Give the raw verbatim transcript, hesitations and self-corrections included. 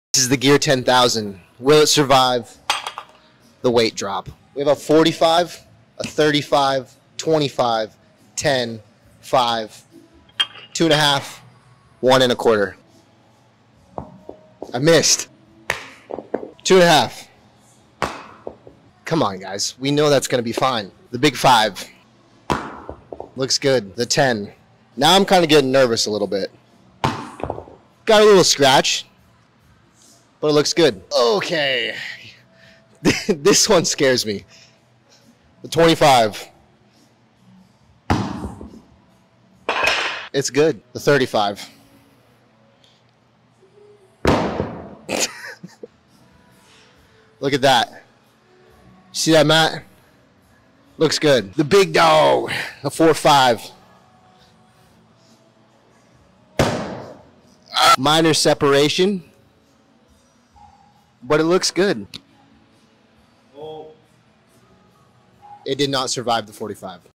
This is the Gear ten thousand. Will it survive the weight drop? We have a forty-five, a thirty-five, twenty-five, ten, five, two and a half, one and a quarter. I missed. Two and a half. Come on, guys. We know that's going to be fine. The big five. Looks good. The ten. Now I'm kind of getting nervous a little bit. Got a little scratch, but it looks good. Okay. This one scares me. The twenty-five. It's good. The thirty-five. Look at that. See that, Matt? Looks good. The big dog. The four five. Minor separation, but it looks good. It did not survive the forty-five.